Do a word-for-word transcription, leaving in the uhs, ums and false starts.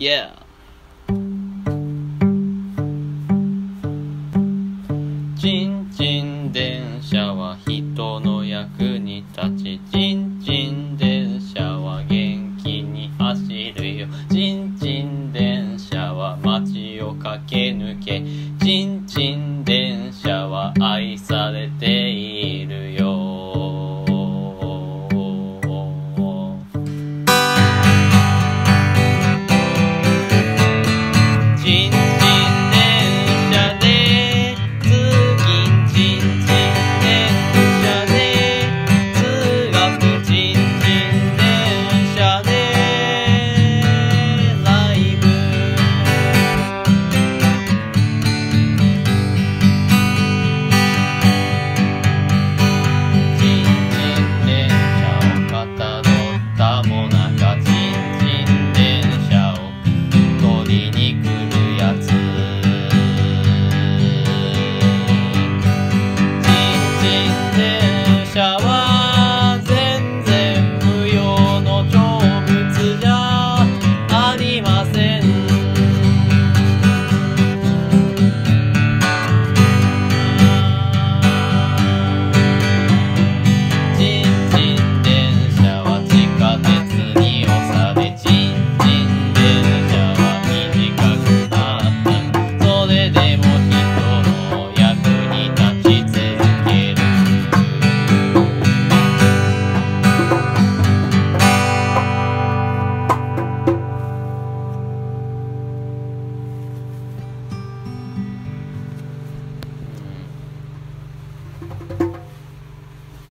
Yeah! ちんちん電車は人の役に立ち、ちんちん電車は元気に走るよ。ちんちん電車は街を駆け抜け